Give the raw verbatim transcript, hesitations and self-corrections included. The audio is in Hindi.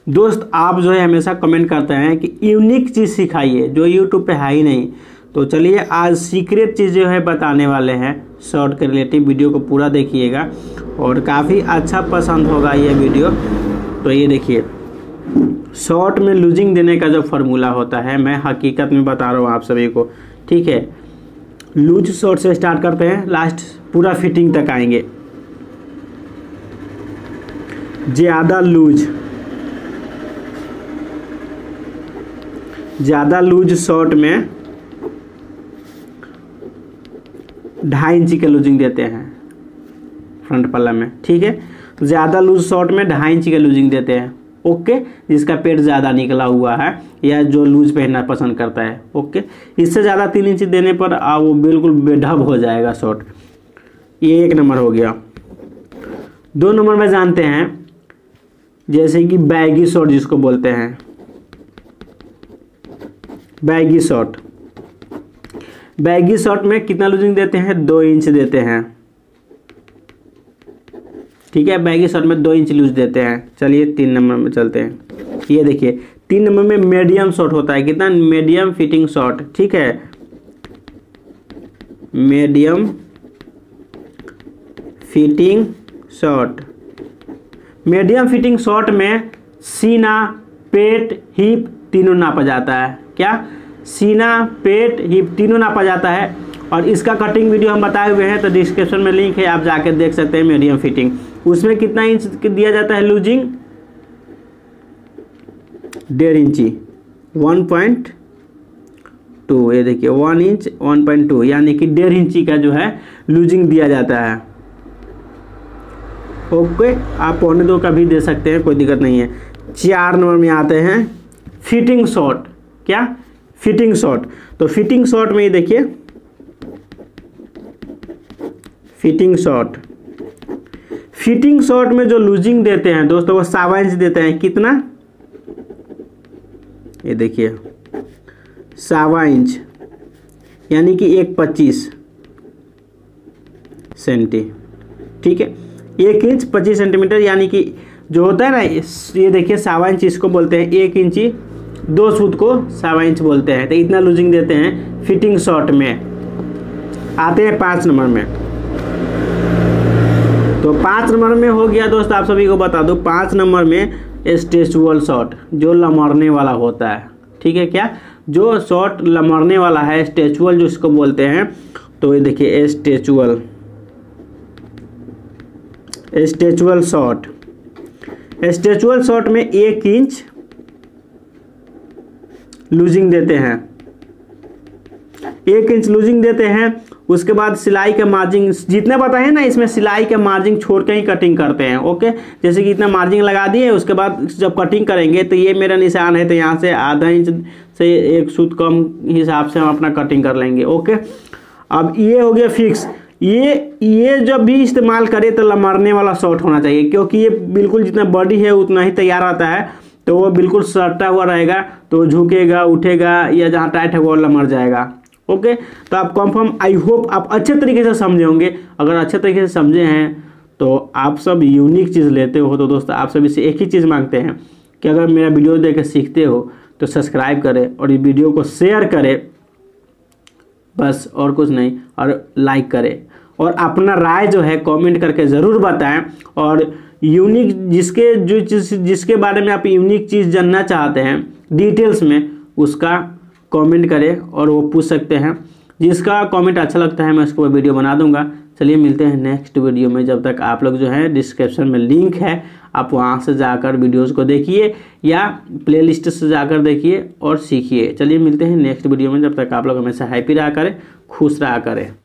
दोस्त आप जो है हमेशा कमेंट करते हैं कि यूनिक चीज़ सिखाइए जो यूट्यूब पे है ही नहीं। तो चलिए आज सीक्रेट चीज़ जो है बताने वाले हैं, शॉर्ट के रिलेटिव। वीडियो को पूरा देखिएगा और काफ़ी अच्छा पसंद होगा ये वीडियो। तो ये देखिए, शॉर्ट में लूजिंग देने का जो फार्मूला होता है, मैं हकीकत में बता रहा हूँ आप सभी को, ठीक है। लूज शॉर्ट से स्टार्ट करते हैं, लास्ट पूरा फिटिंग तक आएंगे। ज़्यादा लूज ज़्यादा लूज शॉर्ट में ढाई इंची के लूजिंग देते हैं फ्रंट पल्ला में, ठीक है। ज़्यादा लूज शॉर्ट में ढाई इंची के लूजिंग देते हैं, ओके। जिसका पेट ज़्यादा निकला हुआ है या जो लूज पहनना पसंद करता है, ओके। इससे ज़्यादा तीन इंची देने पर आ, वो बिल्कुल बेढब हो जाएगा शॉर्ट। ये एक नंबर हो गया। दो नंबर में जानते हैं जैसे कि बैगी शॉर्ट जिसको बोलते हैं, बैगी शॉर्ट। बैगी शॉर्ट में कितना लूजिंग देते हैं? दो इंच देते हैं, ठीक है। बैगी शॉर्ट में दो इंच लूज देते हैं। चलिए तीन नंबर में चलते हैं। ये देखिए, तीन नंबर में मीडियम शॉर्ट होता है। कितना? मीडियम फिटिंग शॉर्ट, ठीक है। Medium fitting short. Medium fitting short में सीना, पेट, हिप तीनों नापा जाता है। क्या? सीना, पेट, हिप तीनों नापा जाता है। और इसका कटिंग वीडियो हम बताए हुए हैं, तो डिस्क्रिप्शन में लिंक है, आप जाके देख सकते हैं। मीडियम फिटिंग, उसमें कितना इंच दिया जाता है लूजिंग? डेढ़ इंची, वन पॉइंट टू। ये देखिए, one inch one point two, यानी कि डेढ़ इंची का जो है लूजिंग दिया जाता है, ओके। आप पौने दो का भी दे सकते हैं, कोई दिक्कत नहीं है। चार नंबर में आते हैं फिटिंग शॉर्ट। क्या? Fitting short. तो फिटिंग शॉर्ट में ये देखिए, फिटिंग शॉर्ट फिटिंग शॉर्ट में जो लूजिंग देते हैं दोस्तों, वो सावा इंच देते हैं। कितना? ये देखिए, सावा इंच, यानी कि एक पच्चीस सेंटी, ठीक है। एक इंच पच्चीस सेंटीमीटर, यानी कि जो होता है ना, ये देखिए सावा इंच इसको बोलते हैं। एक इंची दो सूत को सावा इंच बोलते हैं। तो इतना लूजिंग देते हैं फिटिंग शॉर्ट में। आते हैं पाँच नंबर में। तो पाँच नंबर में हो गया दोस्त, आप सभी को बता दो, पाँच नंबर में स्टेचुअल शॉर्ट, जो लमरने वाला होता है, ठीक है। क्या? जो शॉर्ट लमरने वाला है, स्टेचुअल जो इसको बोलते हैं। तो ये देखिए, स्टेचुअल स्टेचुअल शॉर्ट। स्टेचुअल शॉर्ट में एक इंच लूजिंग देते हैं, एक इंच लूजिंग देते हैं। उसके बाद सिलाई का मार्जिन जितने बताए ना, इसमें सिलाई का मार्जिन छोड़ के ही कटिंग करते हैं, ओके। जैसे कि इतना मार्जिन लगा दिए, उसके बाद जब कटिंग करेंगे तो ये मेरा निशान है, तो यहाँ से आधा इंच से एक सूत कम हिसाब से हम अपना कटिंग कर लेंगे, ओके। अब ये हो गया फिक्स। ये ये जब भी इस्तेमाल करें तो लमरने वाला शॉर्ट होना चाहिए, क्योंकि ये बिल्कुल जितना बॉडी है उतना ही तैयार आता है। तो वो बिल्कुल सटा हुआ रहेगा, तो झुकेगा, उठेगा, या जहाँ टाइट है वो लमर जाएगा, ओके। तो आप कंफर्म, आई होप आप अच्छे तरीके से समझे होंगे। अगर अच्छे तरीके से समझे हैं तो आप सब यूनिक चीज़ लेते हो, तो दोस्तों आप सभी से एक ही चीज़ मांगते हैं कि अगर मेरा वीडियो देख के सीखते हो तो सब्सक्राइब करें और इस वीडियो को शेयर करें, बस और कुछ नहीं। और लाइक करें और अपना राय जो है कमेंट करके ज़रूर बताएं। और यूनिक जिसके जो जिस जिसके बारे में आप यूनिक चीज़ जानना चाहते हैं डिटेल्स में, उसका कमेंट करें और वो पूछ सकते हैं। जिसका कमेंट अच्छा लगता है मैं उसको वीडियो बना दूंगा। चलिए मिलते हैं नेक्स्ट वीडियो में। जब तक आप लोग जो है, डिस्क्रिप्शन में लिंक है, आप वहाँ से जाकर वीडियोस को देखिए या प्लेलिस्ट से जाकर देखिए और सीखिए। चलिए मिलते हैं नेक्स्ट वीडियो में। जब तक आप लोग हमेशा हैप्पी रहा करें, खुश रहा करें।